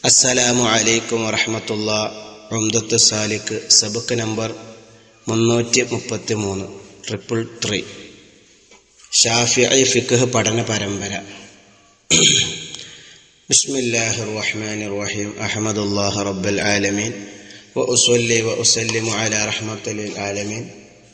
അസ്സലാമു അലൈക്കും വറഹ്മത്തുള്ളാഹി. ഉംദത്ത് സാലിക്ക് സബക്ക് നമ്പർ 333 333 ഷാഫിഈ ഫിഖ് പഠന പരമ്പര. ബിസ്മില്ലാഹിർ റഹ്മാനിർ റഹീം. അഹ്മദുല്ലാഹി റബ്ബൽ ആലമീൻ വഉസല്ലി വഉസല്ലിമു അലാ റഹ്മത്തിൽ ആലമീൻ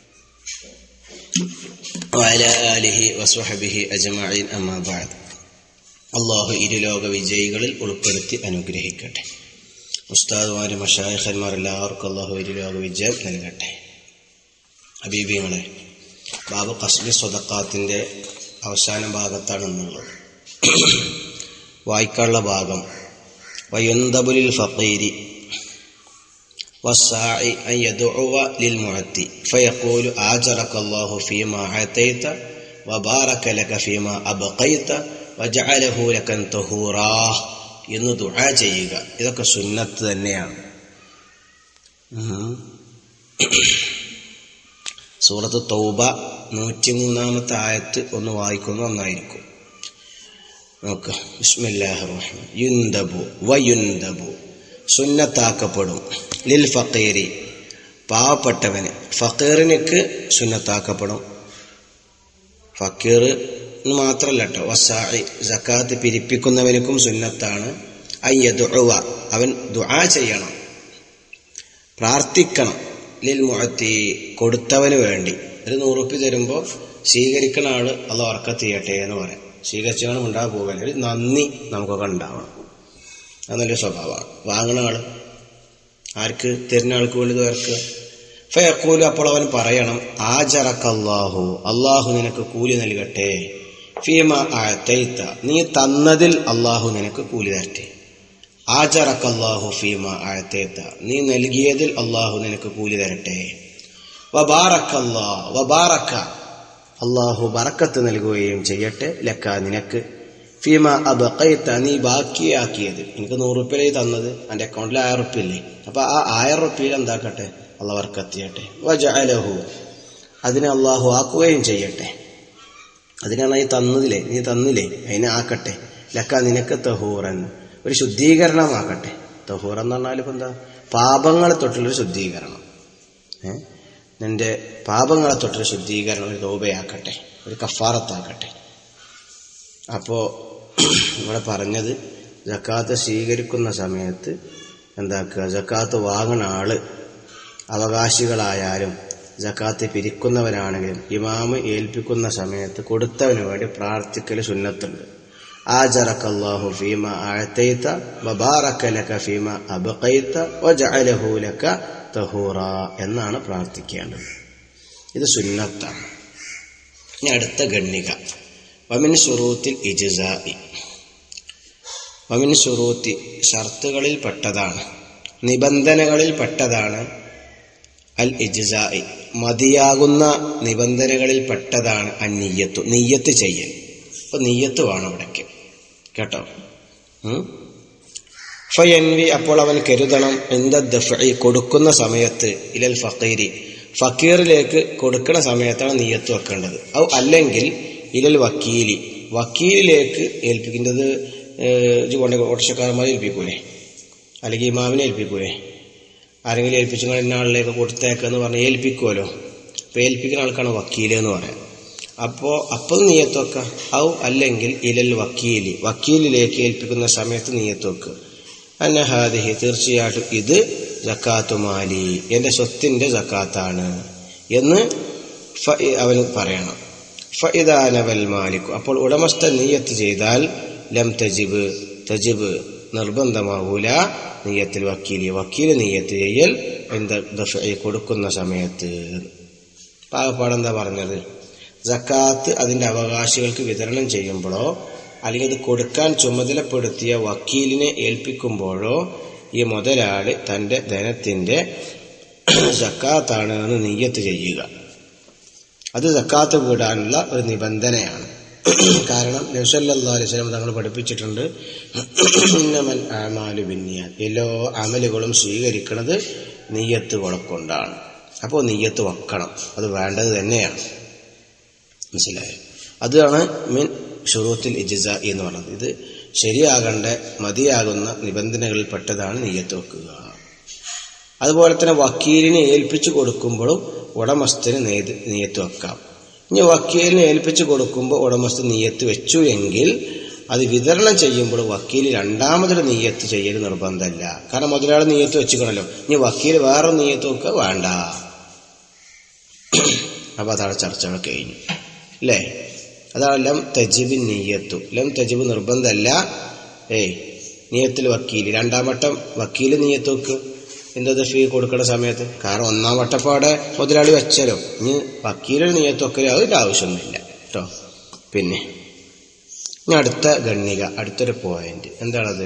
വഅലാ ആലിഹി വസ്വഹ്ബിഹി അജ്മഈൻ. അമ്മാ ബഅദ്. അള്ളാഹു ഇരുലോക വിജയികളിൽ ഉൾപ്പെടുത്തി അനുഗ്രഹിക്കട്ടെ. ഉസ്താദുമാർ, മശായിഖന്മാർ എല്ലാവർക്കും അള്ളാഹു ഇരുലോക വിജയം നൽകട്ടെ. ഹബീബിങ്ങളെ, ബാബു ഖസ്ബി സ്വദഖാത്തിൻ്റെ അവസാന ഭാഗത്താണ് എന്നുള്ളത്. വായിക്കാനുള്ള ഭാഗം: വയുൻദബുലിൽ ഫഖീരി വസ്സാഇ അൻ യദ്ഉവ ലിൽ മുഅത്തി ഫയഖൂലു ആജറകല്ലാഹു ഫീമാ അതൈത വബാറക ലക ഫീമാ അബ്ഖൈത വജഅലഹു ലകൻ തഹൂറാ എന്ന് ദുആ ചെയ്യുക. ഇതൊക്കെ സുന്നത്ത് തന്നെയാണ്. സൂറത്ത് തൗബ 103 ആയത്ത് ഒന്ന് വായിക്കുന്നത് നന്നായിരിക്കും. നോക്കുക. ബിസ്മില്ലാഹിർ റഹ്മാൻ. യുൻദബു വയുൻദബു സുന്നത്താക്കപ്പെടും. ലിൽ ഫഖീരി പാവപ്പെട്ടവന്, ഫഖീറിനക്ക് സുന്നത്താക്കപ്പെടും. ഫഖീർ മാത്രല്ല കേട്ടോ. വസാഇ സക്കാത്ത് പിരിപ്പിക്കുന്നവനക്കും സുന്നത്താണ്. അയ്യദുഅ അവൻ ദുആ ചെയ്യണം, പ്രാർത്ഥിക്കണം. ലിൽ മുഅത്തി കൊടുത്തവന് വേണ്ടി. ഒരു 100 റുപ്യ തരുമ്പോൾ സ്വീകരിക്കണ ആള് അള്ളാഹു ബർക്കത്ത് ചെയ്യട്ടെ എന്ന് പറയാം. സ്വീകരിച്ചാണ് ഉണ്ടാകാൻ പോകാൻ ഒരു നന്ദി നമുക്കൊക്കെ ഉണ്ടാവണം. അത് നല്ലൊരു സ്വഭാവമാണ്. വാങ്ങണ ആള് ആർക്ക് തരുന്ന ആൾക്ക് വേണ്ടി തീർക്കുക. ഫയഖൂലു അപ്പോൾ അവൻ പറയണം, ആജറകല്ലാഹു അള്ളാഹു നിനക്ക് കൂലി നൽകട്ടെ. ഫീമാ അഅതൈത നീ തന്നതിൽ അള്ളാഹു നിനക്ക് കൂലി തരട്ടെ. ആജറകല്ലാഹു ഫീമാ അഅതൈത നീ നൽകിയതിൽ അള്ളാഹു നിനക്ക് കൂലി തരട്ടെ. വബാറകല്ലാഹു വബാറക അള്ളാഹു ബറക്കത്ത് നൽകുകയും ചെയ്യട്ടെ. ലക്ക നിനക്ക്. ഫീമാ അബ്ഖൈത നീ ബാക്കിയാക്കിയത്. എനിക്ക് 100 റുപ്യ തന്നത്, എൻ്റെ അക്കൗണ്ടിൽ 1000 റുപ്യ ഇല്ലേ, അപ്പൊ ആ 1000 റുപ്യയിൽ എന്താക്കട്ടെ, അള്ളാഹു ബറക്കത്ത് ചെയ്യട്ടെ. വജഅലഹു അതിനെ അള്ളാഹു ആക്കുകയും ചെയ്യട്ടെ. അതിനാണ് ഈ തന്നതില്ലേ, നീ തന്നില്ലേ, അതിനെ ആക്കട്ടെ. ലക്ക നിനക്ക് തഹൂറൻ ഒരു ശുദ്ധീകരണമാക്കട്ടെ. തഹൂർ എന്ന് പറഞ്ഞാൽ ഇപ്പം എന്താ, പാപങ്ങളെ തൊട്ടുള്ളൊരു ശുദ്ധീകരണം. നിന്റെ പാപങ്ങളെ തൊട്ടൊരു ശുദ്ധീകരണം, ഒരു തൗബയാക്കട്ടെ, ഒരു കഫാറത്താക്കട്ടെ. അപ്പോ ഇവിടെ പറഞ്ഞത് സക്കാത്ത് സ്വീകരിക്കുന്ന സമയത്ത് എന്താക്കുക, സക്കാത്ത് വാങ്ങുന്ന ആള് അവകാശികളായാലും സക്കാത്ത് പിരിക്കുന്നവരാണെങ്കിലും ഇമാമ് ഏൽപ്പിക്കുന്ന സമയത്ത് കൊടുത്തവന് വേണ്ടി പ്രാർത്ഥിക്കൽ സുന്നത്തുണ്ട്. ആജറകല്ലാഹു ഫീമാ അഅതൈത വബാറക ലക ഫീമാ അബ്ഖൈത വജഅലഹു ലക തഹൂറാ എന്നാണ് പ്രാർത്ഥിക്കേണ്ടത്. ഇത് സുന്നത്താണ്. ഇനി അടുത്ത ഗണ്ണിക. വമിൻ ശുറൂത്തിൽ ഇജ്സാഇ വമിൻ ശുറൂത്തി ഷർത്തുകളിൽ പെട്ടതാണ്, നിബന്ധനകളിൽ പെട്ടതാണ്. അൽ ഇജ്സാഇ മതിയാകുന്ന നിബന്ധനകളിൽ പെട്ടതാണ് അന്നിയ്യത്തു നിയ്യത്ത് ചെയ്യൽ. അപ്പൊ നിയ്യത്ത് വേണം ഇവിടേക്ക് കേട്ടോ. ഫയൻവി അപ്പോൾ അവൻ കരുതണം. ദഫഇ കൊടുക്കുന്ന സമയത്ത് ഇലൽ ഫഖീരി ഫക്കീറിലേക്ക് കൊടുക്കുന്ന സമയത്താണ് നിയ്യത്ത് വെക്കേണ്ടത്. ഔ അല്ലെങ്കിൽ ഇലൽ വക്കീലി വക്കീലിലേക്ക് ഏൽപ്പിക്കേണ്ടത്. ഓട്ടോറിക്ഷക്കാരന്മാരെ ഏൽപ്പിക്കൂലേ, അല്ലെങ്കിൽ ഇമാമിനെ ഏൽപ്പിക്കൂലേ, ആരെങ്കിലും ഏൽപ്പിച്ചു ഇന്ന ആളിലേക്ക് കൊടുത്തേക്കെന്ന് പറഞ്ഞ് ഏൽപ്പിക്കുമല്ലോ. അപ്പോൾ ഏൽപ്പിക്കുന്ന ആൾക്കാണ് വക്കീല് എന്ന് പറയാം. അപ്പോൾ നിയ്യത്ത് വെക്കുക. ഔ അല്ലെങ്കിൽ ഇലൽ വക്കീലി വക്കീലിലേക്ക് ഏൽപ്പിക്കുന്ന സമയത്ത് നിയ്യത്ത് വെക്കുക. അന്നഹാദിഹി തീർച്ചയായിട്ടും ഇത് സക്കാത്തു മാലി എൻ്റെ സ്വത്തിൻ്റെ സക്കാത്താണ് എന്ന് അവന് പറയണം. ഫഇദാനവൽ മാലിക്കു അപ്പോൾ ഉടമസ്ഥൻ നിയ്യത്ത് ചെയ്താൽ ലം തജിബ് നിർബന്ധമാവൂല നിയ്യത്തിൽ വക്കീല് നിയ്യത്ത് ചെയ്യൽ ദഫഇ കൊടുക്കുന്ന സമയത്ത്. പാകപ്പാടെന്താ പറഞ്ഞത്, സക്കാത്ത് അതിൻ്റെ അവകാശികൾക്ക് വിതരണം ചെയ്യുമ്പോഴോ അല്ലെങ്കിൽ അത് കൊടുക്കാൻ ചുമതലപ്പെടുത്തിയ വക്കീലിനെ ഏൽപ്പിക്കുമ്പോഴോ ഈ മുതലാളി തൻ്റെ ധനത്തിൻ്റെ സക്കാത്താണ് എന്ന് നിയ്യത്ത് ചെയ്യുക. അത് സക്കാത്ത് വിടാനുള്ള ഒരു നിബന്ധനയാണ്. കാരണം നബി സല്ലല്ലാഹു അലൈഹി വസല്ലം തങ്ങൾ പഠിപ്പിച്ചിട്ടുണ്ട്, ഇന്നമൽ അഅ്മാലു ബിന്നിയാത്ത് എല്ലാ അമലുകളും സ്വീകരിക്കുന്നത് നിയ്യത്ത് കൊണ്ടാണ്. അപ്പോൾ നിയ്യത്ത് വെക്കണം, അത് വേണ്ടത് തന്നെയാണ്. മനസ്സിലായോ? അതാണ് മിൻ ഷുറൂത്തുൽ ഇജ്സാഇ എന്ന് പറയുന്നത്. ഇത് ശരിയാകേണ്ട മതിയാകുന്ന നിബന്ധനകളിൽപ്പെട്ടതാണ് നിയ്യത്ത് വെക്കുക. അതുപോലെ തന്നെ വക്കീലിനെ ഏൽപ്പിച്ചു കൊടുക്കുമ്പോഴും ഉടമസ്ഥന് നിയ്യത്ത് വെക്കാം. ഇനി വക്കീലിനെ ഏൽപ്പിച്ചു കൊടുക്കുമ്പോൾ ഉടമസ്ഥൻ നിയ്യത്ത് വെച്ചു എങ്കിൽ അത് വിതരണം ചെയ്യുമ്പോൾ വക്കീൽ രണ്ടാമതൊരു നിയ്യത്ത് ചെയ്യൽ നിർബന്ധമല്ല. കാരണം മുതലാളി നിയ്യത്ത് വെച്ചിക്കണല്ലോ, ഇനി വക്കീൽ വേറെ നിയ്യത്ത് വെക്കുക വേണ്ട. അപ്പൊ അതാണ് ചർച്ചകൾ കഴിഞ്ഞു അല്ലേ. അതാണ് ലം തജിബ് നിയ്യത്തു. ലം തജിബ് നിർബന്ധമല്ല. നിയ്യത്തിൽ വക്കീൽ രണ്ടാം വട്ടം വക്കീൽ നിയ്യത്ത് വെക്ക് എന്തത് ഫീ കൊടുക്കുന്ന സമയത്ത്. കാരണം ഒന്നാം വട്ടപ്പാടെ മുതലാളി വെച്ചാലോ, ഇനി വക്കീലിന് നിയ്യത്ത് വെക്കലോ അതിൻ്റെ ആവശ്യമൊന്നുമില്ല കേട്ടോ. പിന്നെ ഇനി അടുത്ത ഗണ്ണിക, അടുത്തൊരു പോയിന്റ് എന്താണത്?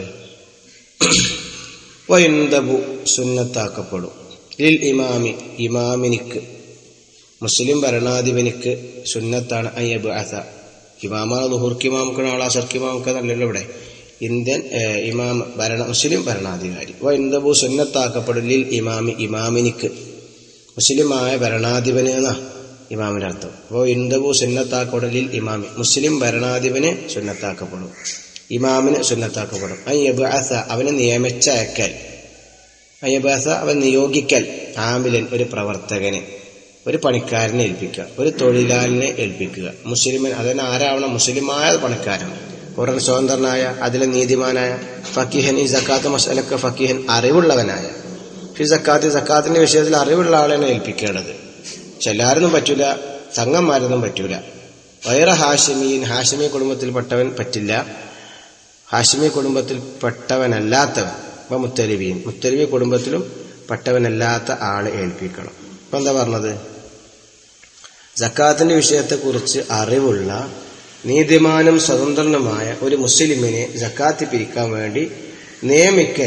വയുന്തബു സുന്നത്താക്കപ്പെടും ലിൽ ഇമാമി, ഇമാമിനിക്ക് മുസ്ലിം ഭരണാധിപനിക്ക് സുന്നത്താണ് അയ്യബ്അസ. ഇമാമാണ് ളുഹൂർക്ക് ഇമാമുക്കാണ് ആൾ അസർക്ക് ഇമാമുക്കാന്നല്ലല്ലോ ഇവിടെ. ഇന്ത്യൻ ഇമാം മുസ്ലിം ഭരണാധികാരി. വയുന്തബു സുന്നത്താക്കപ്പെടും ലിൽ ഇമാമി, ഇമാമിനിക്ക് മുസ്ലിമായ ഭരണാധിപന് എന്നാ ഇമാമിന്റെ അർത്ഥം. അപ്പോൾ ഇന്ദബു സുന്നത്താക്കപ്പെടും ലിൽ ഇമാമി, മുസ്ലിം ഭരണാധിപന് സുന്നത്താക്കപ്പെടും, ഇമാമിന് സുന്നത്താക്കപ്പെടും. അയ്യബ്അസ അവനെ നിയമിച്ചയക്കൽ, അയ്യബ്അസ അവൻ നിയോഗിക്കൽ, ആമിലൻ ഒരു പ്രവർത്തകനെ, ഒരു പണിക്കാരനെ ഏൽപ്പിക്കുക, ഒരു തൊഴിലാളിനെ ഏൽപ്പിക്കുക. മുസ്ലിമൻ അതിന് ആരാവണം? മുസ്ലിമായ പണിക്കാരൻ, ഖുർആൻ സ്വതന്ത്രനായ, അതിലെ നീതിമാനായ, ഫക്കീഹൻ ഈ സക്കാത്ത് മസലക്ക് ഫക്കീഹൻ അറിവുള്ളവനായ, ഫി സക്കാത്ത് സക്കാത്തിന്റെ വിഷയത്തിൽ അറിവുള്ള ആളെയാണ് ഏൽപ്പിക്കേണ്ടത്. എല്ലാരൊന്നും പറ്റൂല, സംഘന്മാരൊന്നും പറ്റൂല. വൈറ ഹാഷിമീൻ, ഹാഷിമി കുടുംബത്തിൽപ്പെട്ടവൻ പറ്റില്ല, ഹാഷിമി കുടുംബത്തിൽപ്പെട്ടവനല്ലാത്തവൻ. അപ്പൊ മുത്തലിബീൻ, മുത്തലിബി കുടുംബത്തിലും പെട്ടവനല്ലാത്ത ആളെ ഏൽപ്പിക്കണം. ഇപ്പൊ എന്താ പറഞ്ഞത്? സക്കാത്തിന്റെ വിഷയത്തെക്കുറിച്ച് അറിവുള്ള നീതിമാനും സ്വതന്ത്രനുമായ ഒരു മുസ്ലിമിനെ സക്കാത്ത് പിരിക്കാൻ വേണ്ടി നിയമിക്കൽ,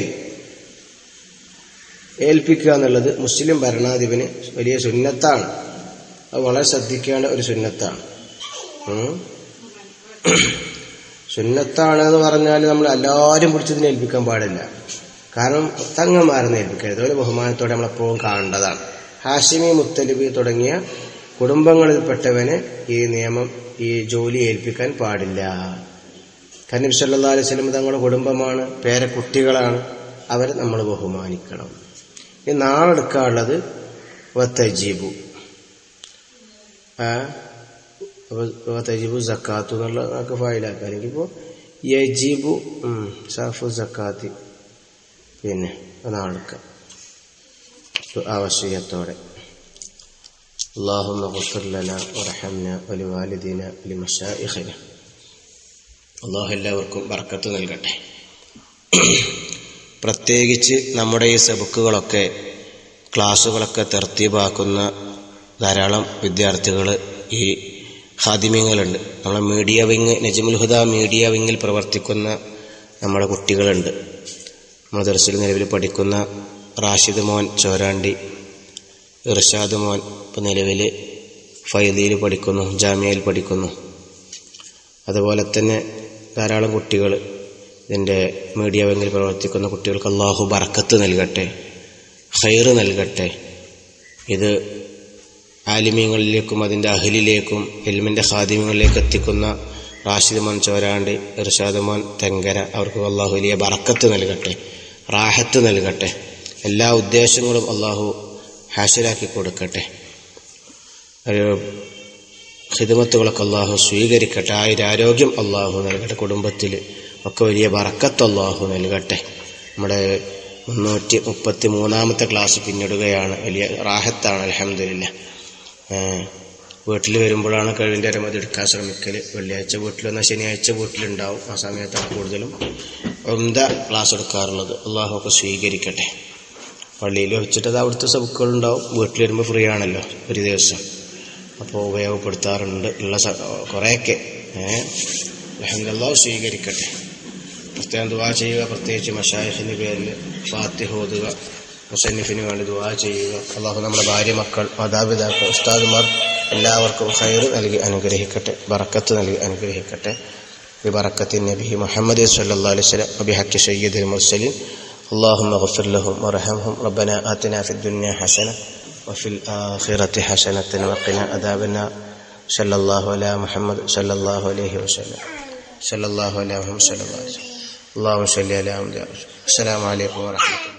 ഏൽപ്പിക്കുക എന്നുള്ളത് മുസ്ലിം ഭരണാധിപന് വലിയ സുന്നത്താണ്. അത് വളരെ ശ്രദ്ധിക്കേണ്ട ഒരു സുന്നത്താണ്. സുന്നത്താണ് എന്ന് പറഞ്ഞാൽ നമ്മൾ എല്ലാവരും പിടിച്ചതിനെ ഏൽപ്പിക്കാൻ പാടില്ല. കാരണം തങ്ങന്മാരെന്ന് ഏൽപ്പിക്കരുത്, ഒരു ബഹുമാനത്തോടെ നമ്മളെപ്പോഴും കാണേണ്ടതാണ്. ഹാഷിമി മുത്തലിബി തുടങ്ങിയ കുടുംബങ്ങളിൽപ്പെട്ടവന് ഈ നിയമം, ഈ ജോലി ഏൽപ്പിക്കാൻ പാടില്ല. കാരണം നബി സല്ലല്ലാഹു അലൈഹി വസല്ലം തങ്ങളുടെ കുടുംബമാണ്, പേരക്കുട്ടികളാണ്, അവരെ നമ്മൾ ബഹുമാനിക്കണം. ഈ നാളെടുക്കാനുള്ളത് വതജിബു, വതജിബു സക്കാത്തു എന്നുള്ള നമുക്ക് ഫായിലാക്കാം. അല്ലെങ്കിൽ ഇപ്പോൾ യജിബു സഫു സക്കാത്തി, പിന്നെ നാളെടുക്കാം ആവശ്യത്തോടെ. അല്ലാഹുമ്മ ഗ്ഫിർ ലനാ വർഹംനാ വലിവാലിദീനാ വലിമശായിഖിനാ. അല്ലാഹു എല്ലാവർക്കും ബർക്കത്ത് നൽകട്ടെ. പ്രത്യേകിച്ച് നമ്മുടെ ഈ സബക്കുകളൊക്കെ, ക്ലാസ്സുകളൊക്കെ തർത്തീബാക്കുന്ന ധാരാളം വിദ്യാർത്ഥികൾ, ഈ ഖാദിമീങ്ങളുണ്ട്. നമ്മളെ media wing, Najmul Huda media വിങ്ങിൽ പ്രവർത്തിക്കുന്ന നമ്മുടെ കുട്ടികളുണ്ട്. നമ്മുടെ ദർസിൽ നിലവിൽ പഠിക്കുന്ന റാഷിദ് മോൻ ചോരാണ്ടി, ഇർഷാദ് മോൻ ഇപ്പോൾ നിലവിൽ ഫൈദിയിൽ പഠിക്കുന്നു, ജാമിയയിൽ പഠിക്കുന്നു. അതുപോലെ തന്നെ ധാരാളം കുട്ടികൾ, ഇതിൻ്റെ മീഡിയ വിങ്ങിൽ പ്രവർത്തിക്കുന്ന കുട്ടികൾക്ക് അള്ളാഹു ബർക്കത്ത് നൽകട്ടെ, ഖൈറ് നൽകട്ടെ. ഇത് ആലിമീങ്ങളിലേക്കും അതിൻ്റെ അഹ്ലിലേക്കും ഇൽമിൻ്റെ ഖാദിമീങ്ങളിലേക്ക് എത്തിക്കുന്ന റാഷിദ് മോൻ ചോരാണ്ടി, ഇർഷാദ് മോൻ തെങ്കര, അവർക്ക് അള്ളാഹു വലിയ ബർക്കത്ത് നൽകട്ടെ, റാഹത്ത് നൽകട്ടെ. എല്ലാ ഉദ്ദേശങ്ങളും അള്ളാഹു ഹാസിലാക്കി കൊടുക്കട്ടെ. ഖിദ്മത്തുകളൊക്കെ അള്ളാഹു സ്വീകരിക്കട്ടെ. ആരോഗ്യം അള്ളാഹു നൽകട്ടെ. കുടുംബത്തിൽ ഒക്കെ വലിയ ബർക്കത്ത് അള്ളാഹു നൽകട്ടെ. നമ്മുടെ 333-ാമത്തെ ക്ലാസ് പിന്നിടുകയാണ്. വലിയ റാഹത്താണ് അൽഹംദുലില്ലാ. വീട്ടിൽ വരുമ്പോഴാണ് കഴിവിൻ്റെ അരമതി എടുക്കാൻ ശ്രമിക്കൽ. വെള്ളിയാഴ്ച വീട്ടിൽ വന്നാൽ ശനിയാഴ്ച വീട്ടിലുണ്ടാവും. ആ സമയത്താണ് കൂടുതലും ക്ലാസ് എടുക്കാറുള്ളത്. അള്ളാഹു ഒക്കെ സ്വീകരിക്കട്ടെ. പള്ളിയിൽ വെച്ചിട്ട് അത് അവിടുത്തെ സബക്കുകളുണ്ടാവും, വീട്ടിൽ വരുമ്പോൾ ഫ്രീ ആണല്ലോ ഒരു ദിവസം, അപ്പോൾ ഉപയോഗപ്പെടുത്താറുണ്ട് ഉള്ള കുറേയൊക്കെ. അൽഹംദുലില്ലാഹ് സ്വീകരിക്കട്ടെ. പ്രത്യേകം ദുആ ചെയ്യുക. പ്രത്യേകിച്ച് മശായിഖിൻ്റെ പേരിൽ ഫാത്തിഹ ഓതുക, മുസന്നിഫിന് വേണ്ടി ദുആ ചെയ്യുക. അള്ളാഹു നമ്മുടെ ഭാര്യ, മക്കൾ, മാതാപിതാക്കൾ, ഉസ്താദുമാർ എല്ലാവർക്കും ഖൈറ് നൽകി അനുഗ്രഹിക്കട്ടെ, ബറക്കത്ത് നൽകി അനുഗ്രഹിക്കട്ടെ. ബിബറക്കത്തി നബി മുഹമ്മദ് സ്വല്ലല്ലാഹു അലൈഹി വസല്ലം വബിഹഖി സയ്യിദിൽ മുർസലീൻ. اللهم اغفر لهم وارحمهم. ربنا آتنا في الدنيا حسنة وفي الآخرة حسنة وقنا عذاب النار. صلى الله على محمد صلى الله عليه وسلم. സല്ലല്ലാഹു അലൈഹി വസല്ലം. അല്ലാഹു സ്വല്ലി അലാ മുഹമ്മദ്. അസ്സലാമു അലൈക്കും വറഹ്മത്തുള്ളാഹി.